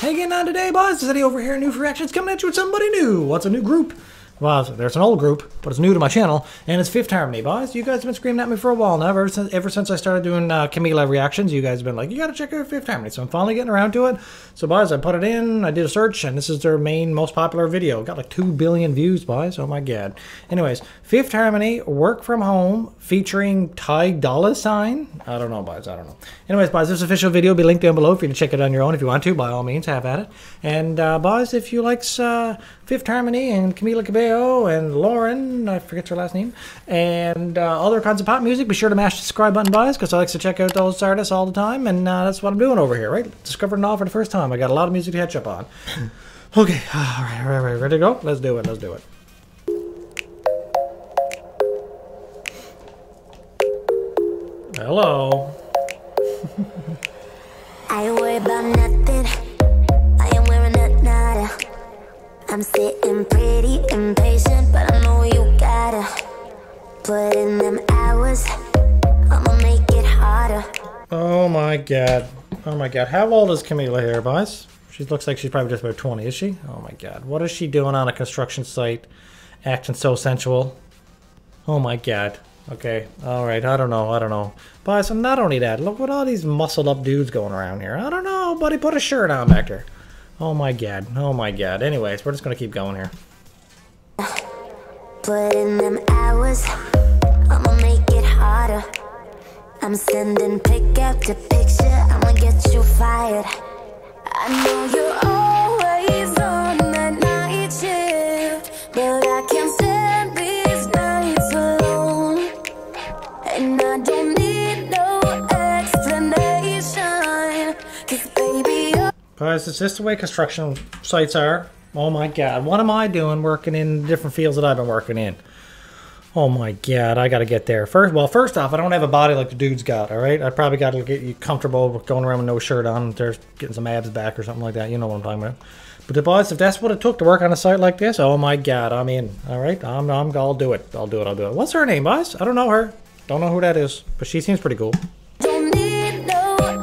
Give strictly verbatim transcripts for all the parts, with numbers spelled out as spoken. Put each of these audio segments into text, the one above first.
Hey, getting on today, boys? It's Eddie over here, Newfie Reactions, coming at you with somebody new. What's a new group? Well, there's an old group, but it's new to my channel, and it's Fifth Harmony, boys. You guys have been screaming at me for a while now. Ever since, ever since I started doing uh, Camila reactions, you guys have been like, you gotta check out Fifth Harmony. So I'm finally getting around to it. So, boys, I put it in, I did a search, and this is their main, most popular video. Got like two billion views, boys. Oh my god. Anyways, Fifth Harmony, Work From Home, featuring Ty Dolla Sign. I don't know, boys. I don't know. Anyways, boys, this official video will be linked down below for you to check it on your own if you want to. By all means, have at it. And, uh, boys, if you like uh, Fifth Harmony and Camila Cabello and Lauren, I forget her last name, and uh, other kinds of pop music, be sure to mash the subscribe button, boys, because I like to check out those artists all the time, and uh, that's what I'm doing over here, right? Discovering it all for the first time. I got a lot of music to catch up on. Okay, all right, all right, all right, ready to go? Let's do it, let's do it. Hello. I worry about nothing. I am wearing a nada. I'm sitting pretty impatient, but I know you gotta put in them hours. I'ma make it harder. Oh my god. Oh my god. How old is Camila here, boys? She looks like she's probably just about twenty, is she? Oh my god. What is she doing on a construction site? Acting so sensual. Oh my god. Okay. Alright. I don't know. I don't know. Boys, and not only that, look at all these muscled up dudes going around here. I don't know, buddy. Put a shirt on back there. Oh my god. Oh my god. Anyways, we're just gonna keep going here. Put in them hours. I'ma make it harder. I'm sending pick after picture. I'ma get you fired. I know you're always on that night shift, but I can't stand these nights alone. And I don't need no explanation, 'cause baby you're... Guys, is this the way construction sites are? Oh my god, what am I doing working in different fields that I've been working in? Oh my god, I gotta get there. First, well, first off, I don't have a body like the dude's got, alright? I probably gotta get you comfortable with going around with no shirt on. There's getting some abs back or something like that. You know what I'm talking about. But the boys, if that's what it took to work on a site like this, oh my god, I'm in. Alright, I'm, I'm, I'll do it. I'll do it, I'll do it. What's her name, boys? I don't know her. Don't know who that is, but she seems pretty cool. Don't need no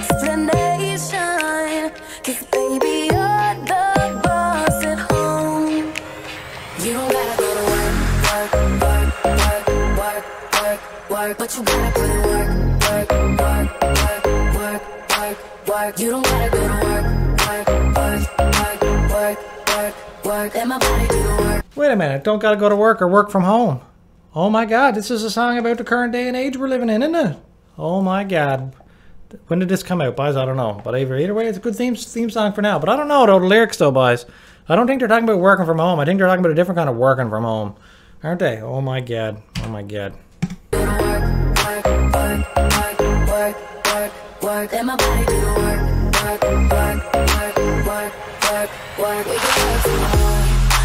explanation, 'cause baby you're the boss at home. You don't gotta go to work, work, work, work, work, work, work, but you gotta put in work, work, work, work, work, work, work. You don't gotta go to work, work, work, work, work, work, work. Let my body do the work. Wait a minute, don't gotta go to work or work from home. Oh my god, this is a song about the current day and age we're living in, isn't it? Oh my god. When did this come out, boys? I don't know. But either, either way, it's a good theme, theme song for now. But I don't know, though, the lyrics, though, boys. I don't think they're talking about working from home. I think they're talking about a different kind of working from home. Aren't they? Oh my god. Oh my god. Work, work, work, work, work, work, work. Let my body do the work. Work, work, work, work, work, work. We can work from home.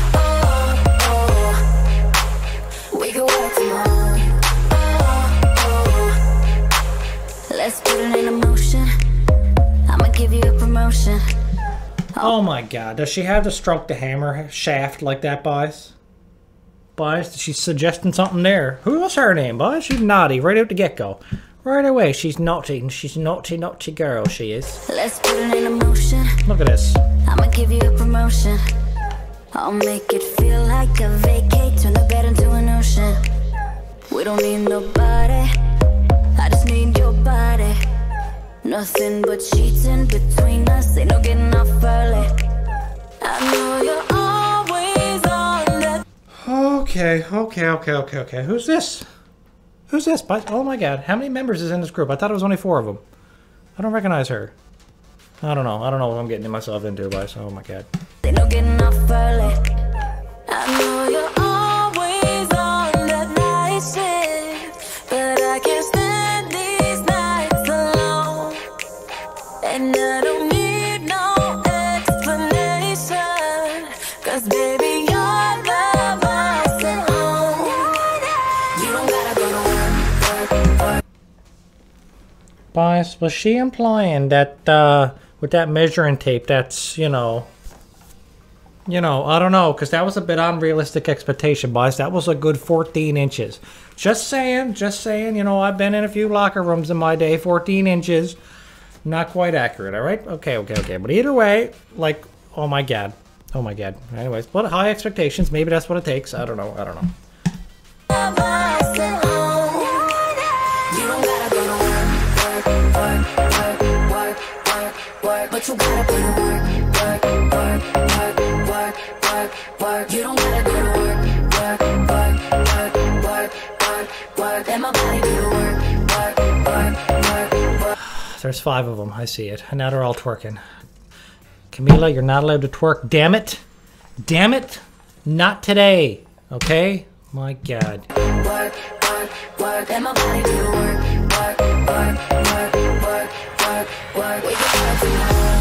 Oh, oh. We can work from home. Oh, oh. Let's put it in motion. I'ma give you a promotion. Oh my god. Does she have to stroke the hammer shaft like that, boys? Boys, she's suggesting something there. Who was her name, boys? She's naughty right out the get-go. Right away, she's naughty. She's naughty, naughty girl, she is. Let's put it in motion. Look at this. I'ma give you a promotion. I'll make it feel like a vacate. Turn the bed into an ocean. We don't need nobody. I just need your body. Nothing but sheets in between us. Ain't no getting off early. I know you're always on that. Okay, okay, okay, okay, okay. Who's this? Who's this? Oh my god, how many members is in this group? I thought it was only four of them. I don't recognize her. I don't know. I don't know what I'm getting myself into, boys. Oh my god. Ain't no getting off early. I know you're always on that night shift, but I can't stand these nights alone. And I don't need no explanation, 'cause baby you're the boss at home. You don't gotta go to work, work, work. Boys, was she implying that uh, with that measuring tape, that's, you know, you know, I don't know, because that was a bit unrealistic expectation, boys. That was a good fourteen inches. Just saying, just saying, you know, I've been in a few locker rooms in my day, fourteen inches. not quite accurate, all right? Okay, okay, okay. But either way, like, oh my God. Oh my God. Anyways, but high expectations. Maybe that's what it takes. I don't know. I don't know. But you gotta put in work, work, work, work, work, work, work. You don't gotta go to work, work, work, work, work, work, work. Let my body do the work, work, work, work, work. There's five of them. I see it. And now they're all twerking. Camila, you're not allowed to twerk. Damn it. Damn it. Not today. Okay? My God. Work, work, work. Let my body do the work, work, work, work, work, work, work. We can work from home.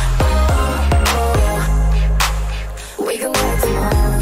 We can work from home.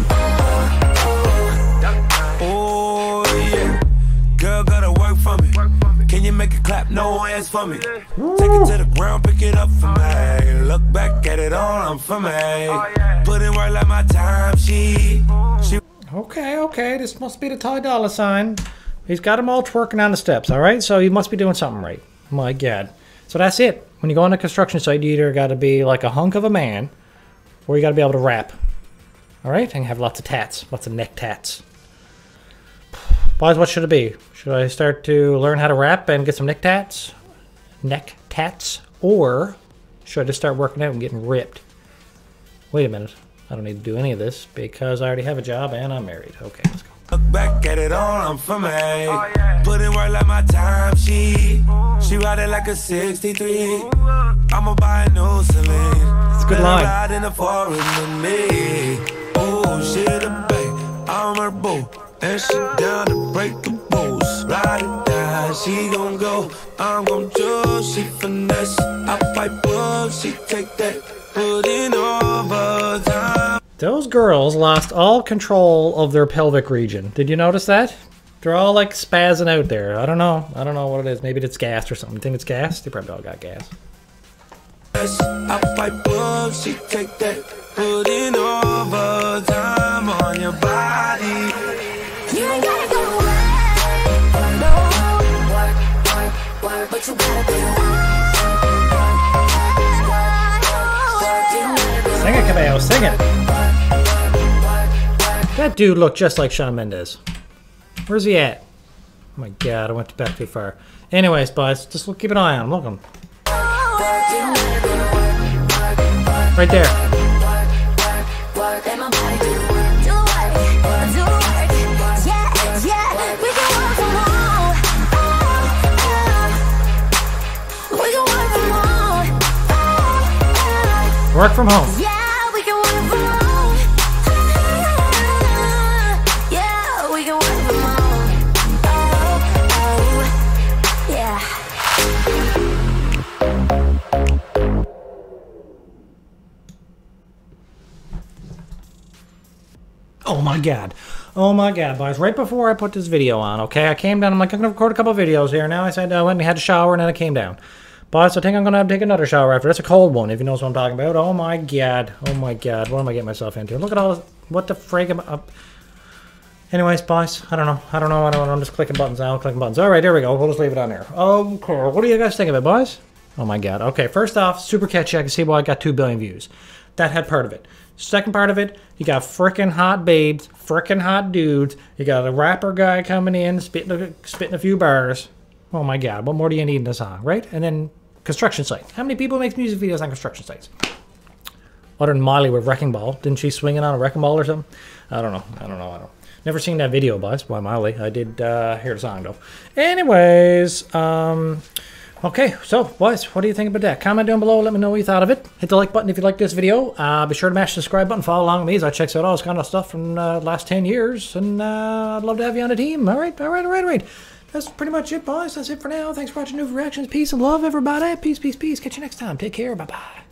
Oh, yeah. Girl, gotta work for me. Can you make it clap? No hands for me. Take it to the ground, pick it up for me. Look back at it all, I'm for me. Put in work like my time, she. she Okay, okay. This must be the Ty Dolla Sign. He's got them all twerking on the steps, all right? So he must be doing something right. My God. So that's it. When you go on a construction site, you either got to be like a hunk of a man, or you got to be able to rap. All right? And have lots of tats, lots of neck tats. Boys, what should it be? Should I start to learn how to rap and get some neck tats? Neck tats? Or should I just start working out and getting ripped? Wait a minute. I don't need to do any of this because I already have a job and I'm married. Okay, let's go. Look back at it all, I'm for me. Put in work like my time, she. She ride it like a sixty-three. I'ma buy a new Celine. It's a good line. Ride in the forest with me. Oh, she the babe, I'm her boo. And she down to break the rules. Ride it down, she gon' go. I'm gon' choose, she finesse. I pipe up, she take that. Put in overtime. Those girls lost all control of their pelvic region. Did you notice that? They're all like spazzing out there. I don't know. I don't know what it is. Maybe it's gas or something. You think it's gas? They probably all got gas. I pipe up, she take that. Put in overtime on your body. You ain't gotta go to work, no. Work, work, work, but you gotta do work. Sing it, Cabello, sing it. That dude looked just like Shawn Mendes. Where's he at? Oh my God, I went back too far. Anyways, boys, just look, keep an eye on him. Look at him. Right there. Work from home. Yeah, we can work from home. Yeah, we can work from home. Oh, oh, yeah. Oh my God. Oh my God, boys. Right before I put this video on, okay, I came down. I'm like, I'm going to record a couple videos here. Now I said I went and had a shower and then I came down. Boss, I think I'm going to have to take another shower after. That's a cold one, if you know what I'm talking about. Oh, my God. Oh, my God. What am I getting myself into? Look at all this. What the frig am I up? Anyways, boss, I don't know. I don't know. I don't know. I'm just clicking buttons now. Clicking buttons. All right, there we go. We'll just leave it on there. Okay. What do you guys think of it, boys? Oh, my God. Okay, first off, super catchy. I can see why I got two billion views. That had part of it. Second part of it, you got frickin' hot babes, frickin' hot dudes. You got a rapper guy coming in, spitting a, spitting a few bars. Oh, my God. What more do you need in a song, right? And then construction site. How many people make music videos on construction sites? Other than Molly with Wrecking Ball. Didn't she swing it on a Wrecking Ball or something? I don't know. I don't know. I don't. Never seen that video, boys, by Molly. I did uh, hear the song, though. Anyways, um, okay. So, boys, what do you think about that? Comment down below. Let me know what you thought of it. Hit the like button if you like this video. Uh, be sure to mash the subscribe button. Follow along with me as I check out all this kind of stuff from uh, the last ten years. And uh, I'd love to have you on the team. All right. All right. All right. All right. That's pretty much it, boys. That's it for now. Thanks for watching Newfie Reactions. Peace and love, everybody. Peace, peace, peace. Catch you next time. Take care. Bye-bye.